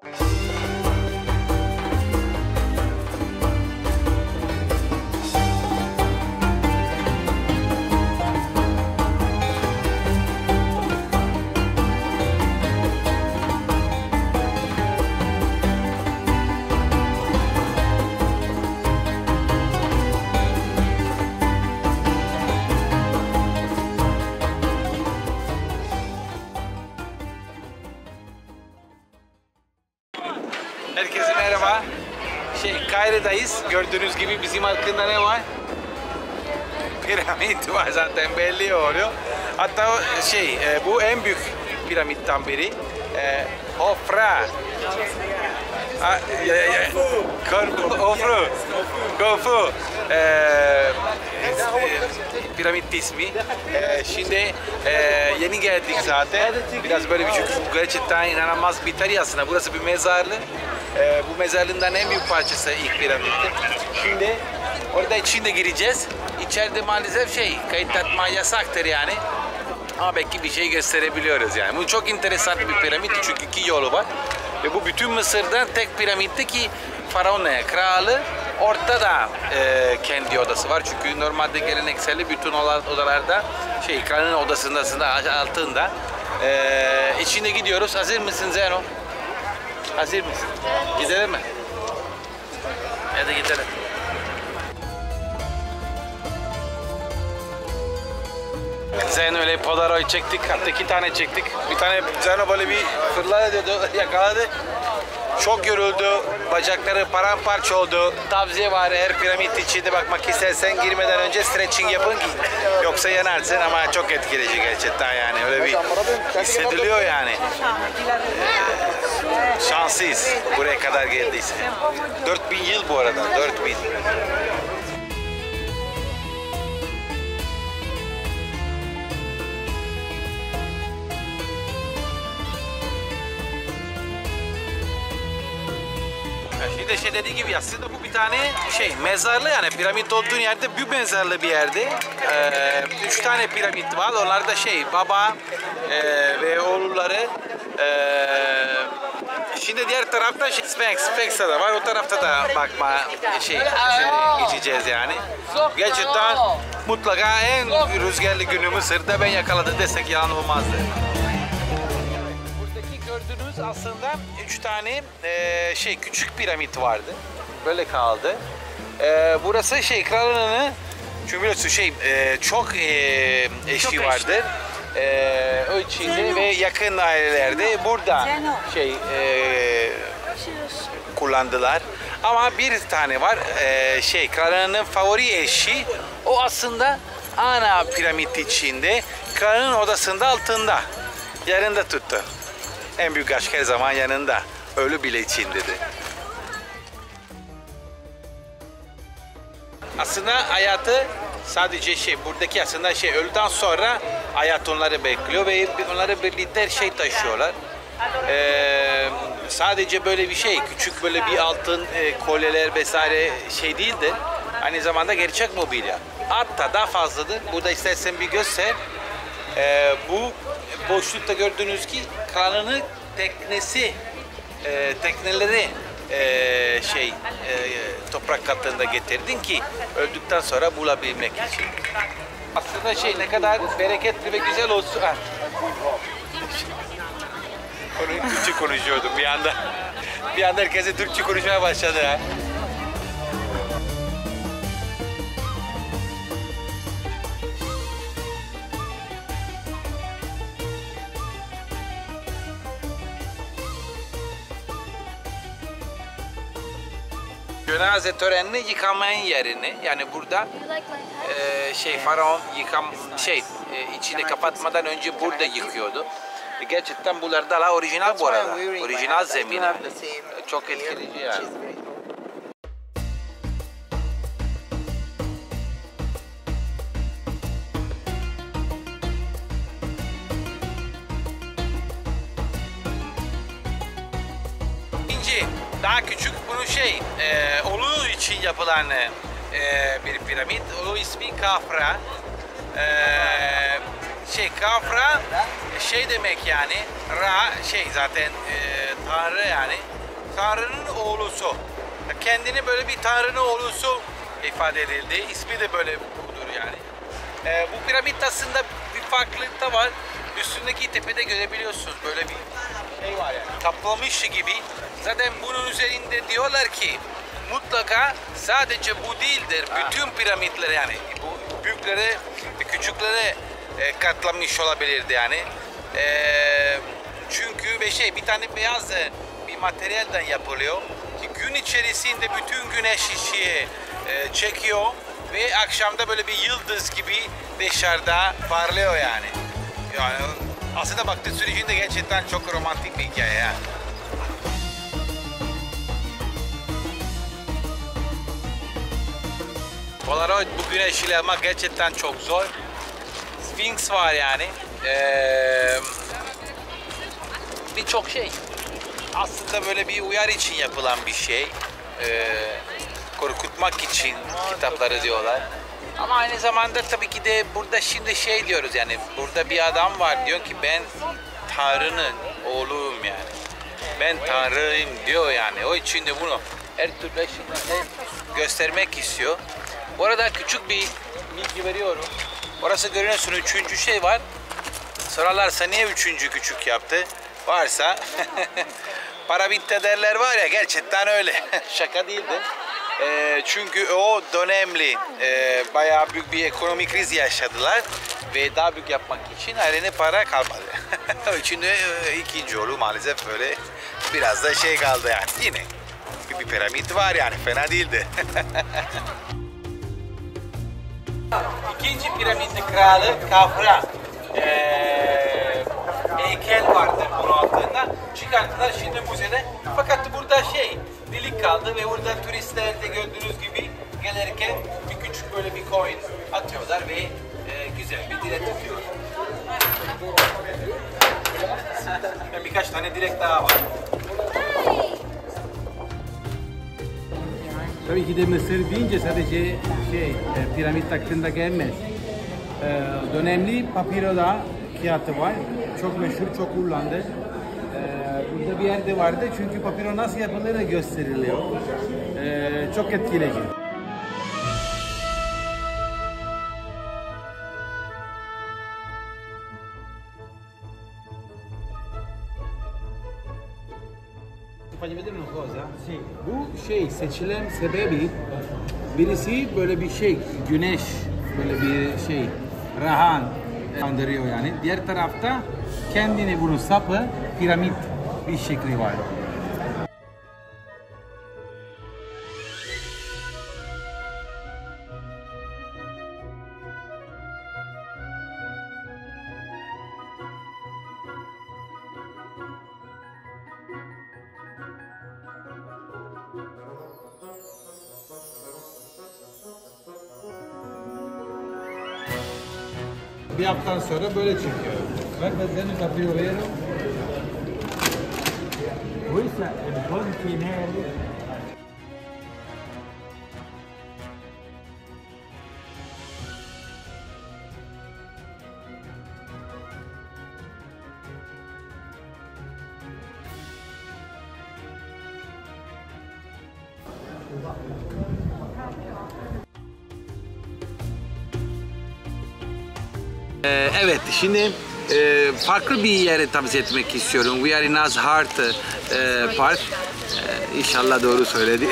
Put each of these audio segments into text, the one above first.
Herkese merhaba. Kahire'dayız. Gördüğünüz gibi bizim hakkında ne var? Piramit var, zaten belli oluyor. Hatta bu en büyük piramitten biri. Hofra. Kofu. Piramit ismi. Şimdi yeni geldik zaten. Biraz böyle gerçekten inanılmaz bir tarih aslında. Burası bir mezarlık. Bu mezarlığından en büyük parçası ilk piramitti. Şimdi orada içinde gireceğiz. İçeride maalesef kayıt atma yasaktır yani. Ama belki bir şey gösterebiliyoruz yani. Bu çok enteresan bir piramit çünkü iki yolu var. Ve bu bütün Mısır'da tek piramitti ki Faraon kralı ortada kendi odası var. Çünkü normalde geleneksel bütün odalarda kralın odasında altında. İçinde gidiyoruz. Hazır mısın Zeno? Hazır mısın? Gidelim mi? Hadi gidelim. Zeno öyle Polaroid çektik. Hatta 2 tane çektik. Bir tane Zeno böyle bir fırladı, yakaladı. Çok yoruldu. Bacakları paramparça oldu. Tavsiye var, her piramit içinde bakmak istersen girmeden önce stretching yapın ki yoksa yanarsın, ama çok etkileyici gerçekten yani. Öyle bir hissediliyor yani. Şanslıyız buraya kadar geldiyse. 4000 yıl bu arada, 4000. Şimdi dediği gibi aslında bu bir tane mezarlı, yani piramit olduğun yerde bir mezarlı bir yerde. 3 tane piramit var. Onlar da baba ve oğulları. Şimdi diğer tarafta Sphinx da var. O tarafta da bakma geçeceğiz yani. Gerçekten mutlaka en rüzgarlı günü Mısır'da ben yakaladım desek yalan olmazdı. Gördüğünüz aslında 3 tane küçük piramit vardı. Böyle kaldı. Burası kralının, çünkü biliyorsun çok eşi vardır. O içinde ve yakın ailelerde burada kullandılar. Ama bir tane var, kralının favori eşi. O aslında ana piramit içinde, kralının odasında altında. Yanında tuttu. En büyük aşk her zaman yanında. Ölü bile için dedi. Aslında hayatı sadece buradaki aslında öldükten sonra hayat onları bekliyor ve onları birlikte taşıyorlar. Sadece böyle bir küçük böyle bir altın kolyeler vesaire değil de aynı zamanda gerçek mobilya. Hatta daha fazladır. Burada istersen bir göster. Bu boşlukta gördüğünüz ki kralının tekneleri toprak katlarında getirdin ki öldükten sonra bulabilmek için. Aslında ne kadar bereketli ve güzel olsun. Onu Türkçe konuşuyordum bir anda. Bir anda herkese Türkçe konuşmaya başladı ha. Cenaze törenini yıkamayın yerini, yani burada Faraon içini kapatmadan önce burada yıkıyordu. Gerçekten bunlar da orijinal bu arada, orijinal zemin. Çok etkileyici yani. Daha küçük bunu Olu için yapılan bir piramit. O ismi Kafra. Kafra şey demek yani. Ra zaten Tanrı yani. Tanrı'nın oğlusu. Kendini böyle bir Tanrı'nın oğlusu ifade edildi. İsmi de böyle budur yani. Bu piramit aslında bir farklılık da var. Üstündeki tepede görebiliyorsunuz böyle bir şey var yani. Kaplamış gibi. Zaten bunun üzerinde diyorlar ki mutlaka sadece bu değildir. Bütün piramitler yani bu büyüklere, küçüklere katlanmış olabilirdi yani. Çünkü bir tane beyaz bir materyalden yapılıyor. Ki gün içerisinde bütün güneş ışığı çekiyor ve akşamda böyle bir yıldız gibi dışarıda parlıyor yani. Yani aslında baktığı sürecinde gerçekten çok romantik bir hikaye yani. Polaroid bu güneş ile almak gerçekten çok zor. Sphinx var yani. Birçok şey. Aslında böyle bir uyarı için yapılan bir şey. Korkutmak için kitapları diyorlar. Ama aynı zamanda tabii ki de burada şimdi diyoruz yani. Burada bir adam var diyor ki ben Tanrı'nın oğluyum yani. Ben Tanrı'yım diyor yani. O için de bunu her türlü şekilde göstermek istiyor. Bu arada küçük bir bilgi veriyorum. Orası görüyorsun üçüncü şey var. Sorarlarsa niye üçüncü küçük yaptı? Varsa para bitti derler var ya gerçekten öyle. Şaka değildi. Çünkü o dönemli bayağı büyük bir ekonomik kriz yaşadılar ve daha büyük yapmak için eline para kalmadı. O için de ikinci yolu maalesef böyle biraz da kaldı yani. Yine bir piramit var yani fena değildi. İkinci piramidin kralı Kafra. Heykel vardı bunun altında. Çıkarttılar şimdi müzede. Fakat burada delik kaldı ve burada turistler de gördüğünüz gibi gelirken bir küçük böyle bir coin atıyorlar ve güzel bir dilek tutuyor. Ve birkaç tane dilek daha var. Tabii ki de Mısır deyince sadece piramit hakkında gelmez. Dönemli papiroda kağıtı var. Çok meşhur, çok kullandı. Burada bir yerde vardı çünkü papiro nasıl yapılır gösteriliyor. Çok etkileyici. Bu seçilen sebebi birisi böyle bir güneş böyle bir rahan andırıyor yani. Diğer tarafta kendini bunun sapı piramit bir şekli var. Bir haftadan sonra böyle çıkıyor. Bak ben de kapıyorum. Oysa el final. Evet, şimdi farklı bir yere tavsiye etmek istiyorum. We are in Azhar Park. İnşallah doğru söyledi.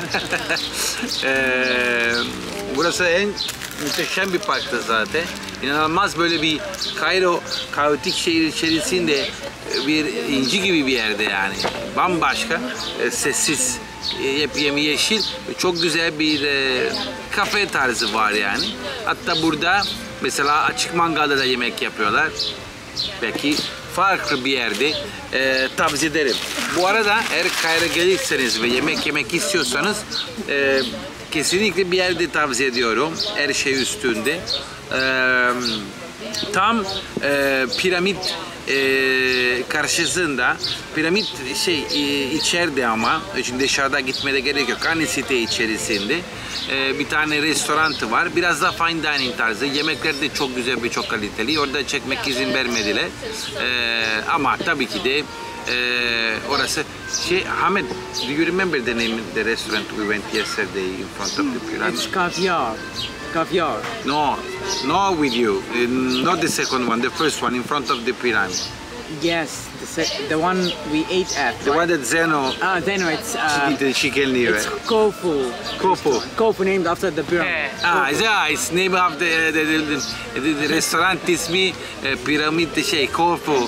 Burası en muhteşem bir parktı zaten. İnanılmaz böyle bir Kairo kaotik şehir içerisinde bir inci gibi bir yerde yani. Bambaşka, sessiz, yepyeni yeşil, çok güzel bir kafe tarzı var yani. Hatta burada mesela açık mangalda da yemek yapıyorlar. Belki farklı bir yerde tavsiye ederim. Bu arada eğer Kairo gelirseniz ve yemek yemek istiyorsanız kesinlikle bir yerde tavsiye ediyorum. Her şey üstünde. Tam piramit karşısında piramit içeride ama şimdi dışarıda gitmeye gerek yok. Aynı site içerisinde bir tane restoran var. Biraz da fine dining tarzı. Yemekler de çok güzel ve çok kaliteli. Orada çekmek izin vermediler. Ama tabii ki de orası Ahmet, do you remember the name of the restaurant we went yesterday in front of the pyramid? It's caviar. Caviar. No, not with you. Not the second one, the first one in front of the pyramid. Yes, the one we ate at. The one that Zeno Then it's the chicken liver. it's Kofu. Kofu. Kofu named after the pyramid. It's name of the restaurant ismi piramit Kofu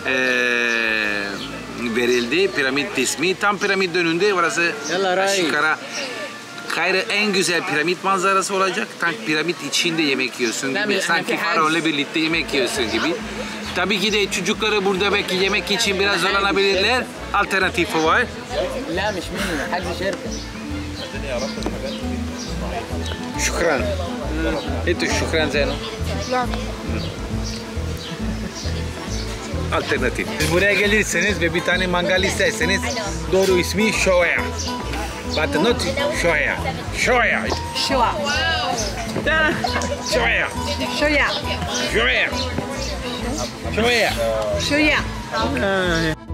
verildi. Piramit ismi. Tam piramit önünde orası aşağı yukarı Kairo en güzel piramit manzarası olacak. Tam piramit içinde yemek yiyorsun gibi. Sanki faraonla birlikte yemek yiyorsun gibi. Tabii ki de çocukları burada belki yemek için biraz zorlanabilirler. Alternatifi var. لا مش مني حجز شركة. Şükran. Eto şükran Zeno. Alternatif. Siz buraya gelirseniz ve bir tane mangal isterseniz doğru ismi Shoya. But not Shoya. Shoya. Shoya. Shoya. Shoya. Shoya. Shoya. Shoya.